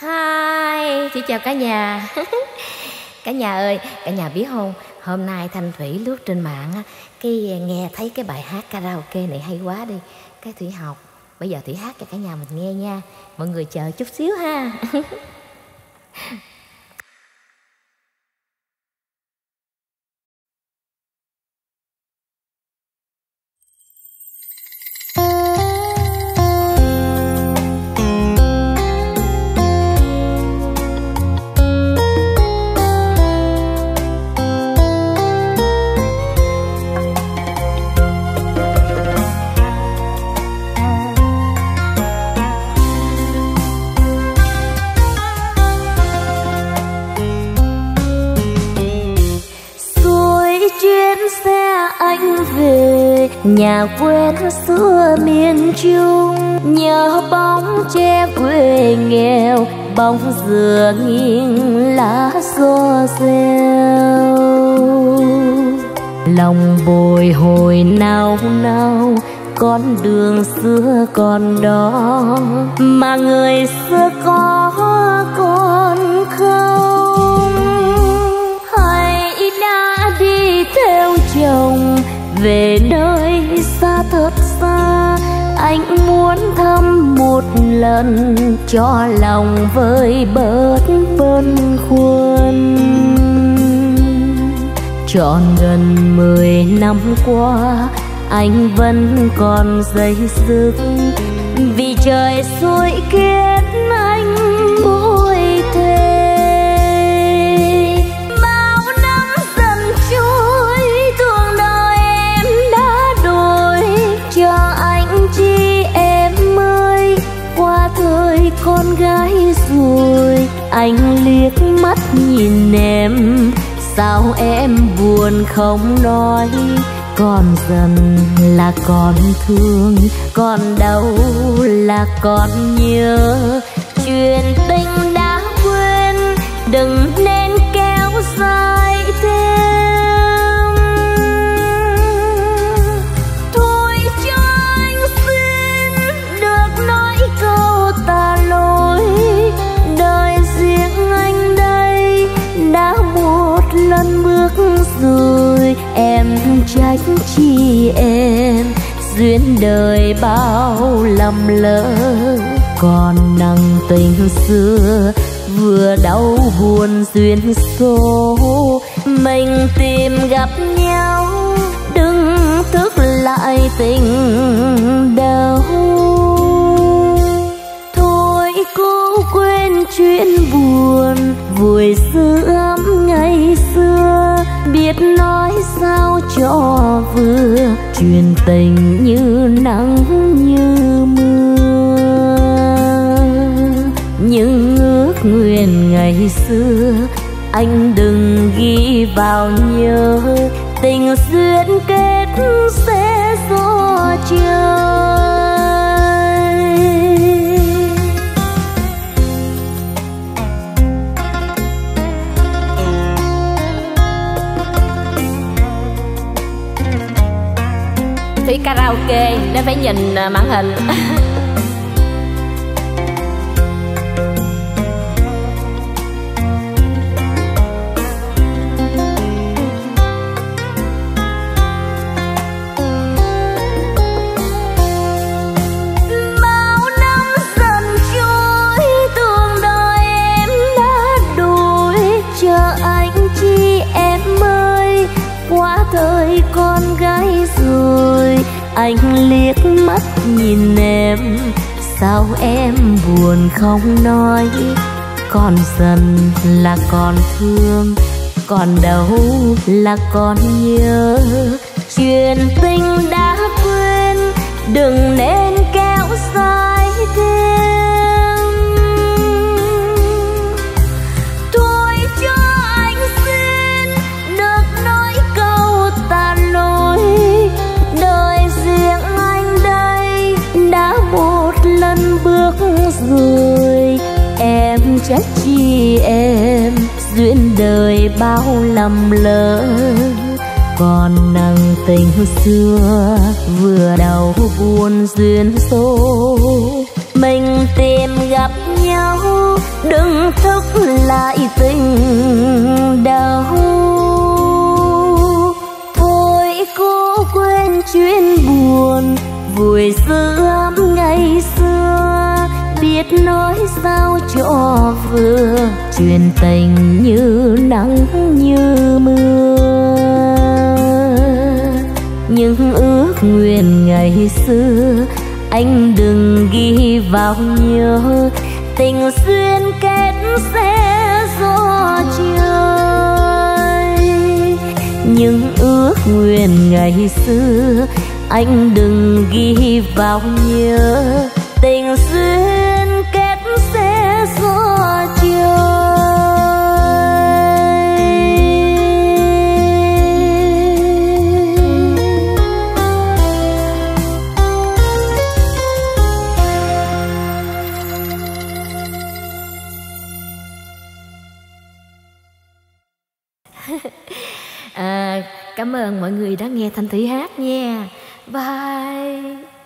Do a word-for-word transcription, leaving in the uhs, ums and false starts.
Hi, chị chào cả nhà. Cả nhà ơi, cả nhà biết không, hôm nay Thanh Thủy lướt trên mạng á, cái nghe thấy cái bài hát karaoke này hay quá đi. Cái Thủy học, bây giờ Thủy hát cho cả nhà mình nghe nha. Mọi người chờ chút xíu ha. Nhà quê xưa miền Trung, nhớ bóng tre quê nghèo, bóng dừa nghiêng lá xô reo. Lòng bồi hồi nao nao, con đường xưa còn đó, mà người xưa có còn không. Hãy đã đi theo chồng về nơi xa thật xa, anh muốn thăm một lần cho lòng vơi bớt bâng khuâng. Trọn gần mười năm qua anh vẫn còn dây dứt, vì trời xuôi kết anh bội thề. Bao năm dần trôi, thương đời em đã đổi, cho anh chi em ơi, qua thời con gái rồi. Anh liếc mắt nhìn em, sao em buồn không nói, còn dần là còn thương, còn đâu là còn nhớ. Chuyện tình đã quên, đừng nên kéo dài thêm. Thôi cho anh xin được nói câu tạ lỗi, đời riêng anh đây đã một lần bước rồi. Em trách chi em, duyên đời bao lầm lỡ, còn nặng tình xưa vừa đau buồn duyên số. Mình tìm gặp nhau, đừng thức lại tình đâu. Thôi cố quên chuyện buồn, vui sự ấm ngày xưa, biết nói sao cho vừa. Chuyện tình như nắng như mưa, những ước nguyện ngày xưa anh đừng ghi vào nhớ. Tình duyên kết sẽ do trời. Thủy karaoke nên phải nhìn màn hình. Bao năm dần trôi, thương đời em đã đổi, chờ anh chi em ơi, qua thời con gái rồi. Anh liếc mắt nhìn em, sao em buồn không nói, còn dần là còn thương, còn đâu là còn nhớ. Chuyện tình đã quên, đừng nên kéo dài thêm. Thôi cho anh xin được nói câu tạ lỗi, đời riêng anh đây đã một lần bước rồi. Em trách chi em, duyên đời bao lầm lỡ, còn nặng tình xưa vừa đau buồn duyên số. Mình tìm gặp nhau, đừng thức lại tình đầu. Thôi cố quên chuyện buồn vui sớm ngày xưa, biết nói sao cho vừa, chuyện tình như nắng như mưa. Những ước nguyện ngày xưa anh đừng ghi vào nhớ, tình duyên kết sẽ do trời. Những ước nguyện ngày xưa anh đừng ghi vào nhớ, tình duyên kết sẽ do trời. À, cảm ơn mọi người đã nghe Thanh Thủy hát nha. Bye.